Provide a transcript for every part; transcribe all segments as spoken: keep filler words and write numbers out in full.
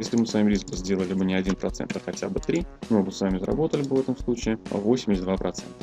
Если мы с вами риск бы сделали бы не один процент, а хотя бы три, мы бы с вами заработали бы в этом случае восемьдесят два процента.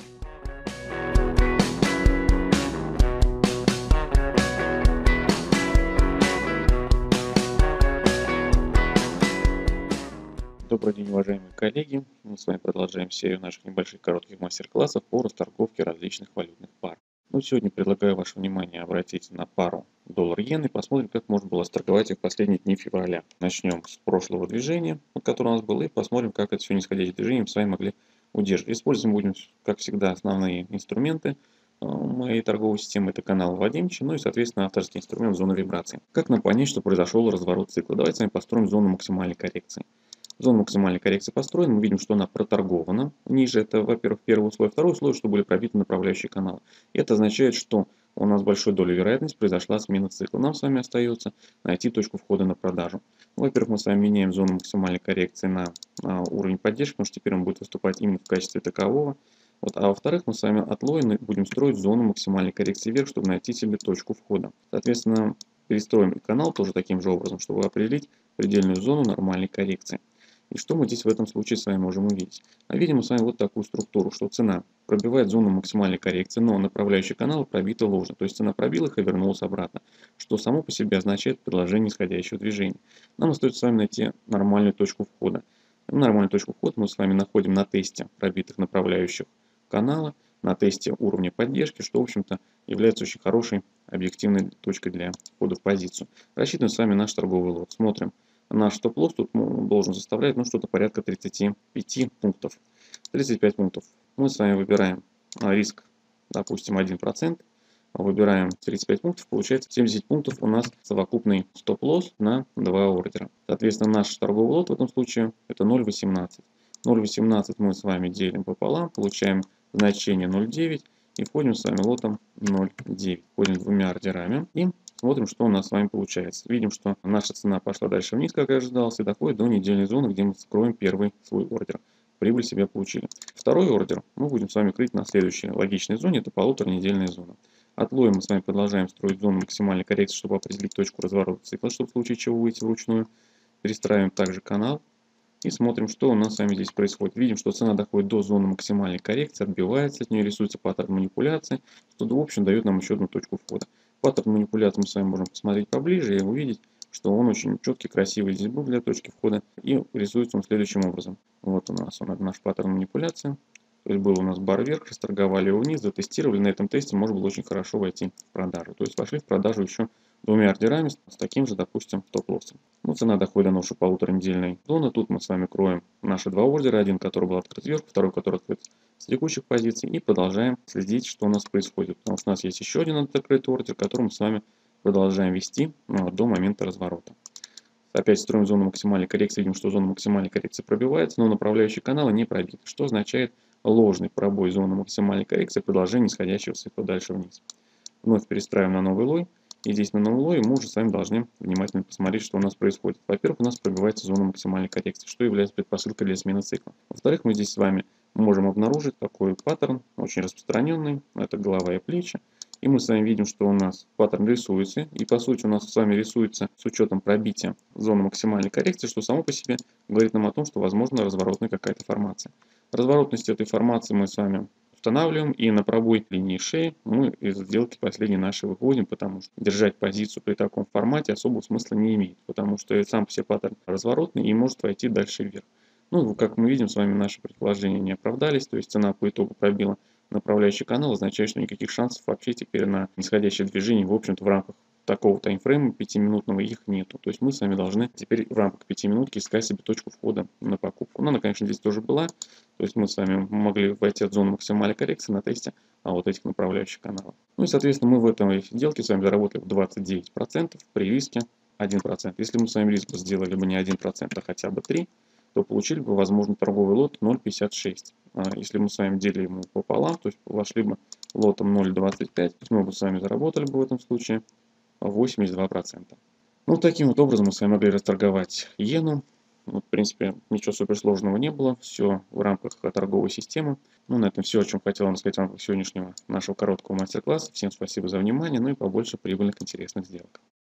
Добрый день, уважаемые коллеги! Мы с вами продолжаем серию наших небольших коротких мастер-классов по расторговке различных валютных пар. Но сегодня предлагаю ваше внимание обратить на пару доллар-иен и посмотрим, как можно было расторговать их в последние дни февраля. Начнем с прошлого движения, которое у нас было, и посмотрим, как это все нисходящее движение мы с вами могли удерживать. Используем будем, как всегда, основные инструменты моей торговой системы. Это канал Вадимча, ну и, соответственно, авторский инструмент зона вибрации. Как нам понять, что произошел разворот цикла? Давайте с вами построим зону максимальной коррекции. Зона максимальной коррекции построена, мы видим, что она проторгована. Ниже это, во-первых, первый условие. Второе условие, что были пробиты направляющие каналы. Это означает, что у нас большой долей вероятность произошла смена цикла. Нам с вами остается найти точку входа на продажу. Во-первых, мы с вами меняем зону максимальной коррекции на, на уровень поддержки, потому что теперь он будет выступать именно в качестве такового. Вот. А во-вторых, мы с вами от лоя будем строить зону максимальной коррекции вверх, чтобы найти себе точку входа. Соответственно, перестроим канал тоже таким же образом, чтобы определить предельную зону нормальной коррекции. И что мы здесь в этом случае с вами можем увидеть? А видим мы с вами вот такую структуру, что цена пробивает зону максимальной коррекции, но направляющие каналы пробиты ложно. То есть цена пробила их и вернулась обратно, что само по себе означает предложение нисходящего движения. Нам остается с вами найти нормальную точку входа. Нормальную точку входа мы с вами находим на тесте пробитых направляющих канала, на тесте уровня поддержки, что, в общем-то, является очень хорошей объективной точкой для входа в позицию. Рассчитываем с вами наш торговый лот. Смотрим. Наш стоп-лосс тут должен составлять ну, что-то порядка тридцати пяти пунктов. тридцать пять пунктов. Мы с вами выбираем риск, допустим, один процент. Выбираем тридцать пять пунктов. Получается семьдесят пунктов у нас совокупный стоп-лосс на два ордера. Соответственно, наш торговый лот в этом случае это ноль целых восемнадцать сотых. ноль целых восемнадцать сотых мы с вами делим пополам. Получаем значение ноль целых девять сотых. И входим с вами лотом ноль целых девять сотых. Входим двумя ордерами. И смотрим, что у нас с вами получается. Видим, что наша цена пошла дальше вниз, как и ожидалось, и доходит до недельной зоны, где мы скроем первый свой ордер. Прибыль себе получили. Второй ордер мы будем с вами крыть на следующей логичной зоне, это полуторанедельная зона. От лоя мы с вами продолжаем строить зону максимальной коррекции, чтобы определить точку разворота цикла, чтобы в случае чего выйти вручную. Перестраиваем также канал и смотрим, что у нас с вами здесь происходит. Видим, что цена доходит до зоны максимальной коррекции, отбивается от нее, рисуется паттерн манипуляции, что в общем дает нам еще одну точку входа. Паттерн манипуляции мы с вами можем посмотреть поближе и увидеть, что он очень четкий, красивый здесь был для точки входа. И рисуется он следующим образом. Вот у нас он, наш паттерн манипуляции. То есть был у нас бар вверх, расторговали его вниз, затестировали. На этом тесте можно было очень хорошо войти в продажу. То есть вошли в продажу еще двумя ордерами с таким же, допустим, стоп-лоссом. Ну, цена доходит до нашей полуторанедельной зоны. Тут мы с вами кроем наши два ордера. Один, который был открыт вверх, второй, который открыт с текущих позиций. И продолжаем следить, что у нас происходит. Потому что у нас есть еще один открытый ордер, который мы с вами продолжаем вести ну, до момента разворота. Опять строим зону максимальной коррекции. Видим, что зона максимальной коррекции пробивается, но направляющие каналы не пробиты. Что означает ложный пробой зоны максимальной коррекции, продолжение нисходящего цикла дальше вниз. Вновь перестраиваем на новый лой. И здесь на новый лой мы уже с вами должны внимательно посмотреть, что у нас происходит. Во-первых, у нас пробивается зона максимальной коррекции, что является предпосылкой для смены цикла. Во-вторых, мы здесь с вами можем обнаружить такой паттерн, очень распространенный. Это голова и плечи. И мы с вами видим, что у нас паттерн рисуется. И по сути у нас с вами рисуется с учетом пробития зоны максимальной коррекции, что само по себе говорит нам о том, что возможно разворотная какая-то формация. Разворотность этой формации мы с вами устанавливаем, и на пробой линии шеи мы из сделки последней нашей выходим, потому что держать позицию при таком формате особого смысла не имеет, потому что сам по себе паттерн разворотный и может войти дальше вверх. Ну, как мы видим, с вами наши предположения не оправдались, то есть цена по итогу пробила направляющий канал, означает, что никаких шансов вообще теперь на нисходящее движение, в общем-то, в рамках такого таймфрейма пятиминутного их нету. То есть мы с вами должны теперь в рамках пяти минутки искать себе точку входа на покупку. Но она, конечно, здесь тоже была. То есть мы с вами могли войти от зоны максимальной коррекции на тесте а вот этих направляющих каналов. Ну и, соответственно, мы в этой сделке с вами заработали двадцать девять процентов при риске один процент. Если мы с вами риск сделали бы не один процент, а хотя бы три процента, то получили бы, возможно, торговый лот ноль целых пятьдесят шесть сотых. Если мы с вами делим его пополам, то есть вошли бы лотом ноль целых двадцать пять сотых, мы бы с вами заработали бы в этом случае восемьдесят два процента. Ну, таким вот образом мы с вами могли расторговать иену. Вот, в принципе, ничего суперсложного не было. Все в рамках торговой системы. Ну, на этом все, о чем хотел вам сказать в рамках сегодняшнего нашего короткого мастер-класса. Всем спасибо за внимание. Ну и побольше прибыльных интересных сделок.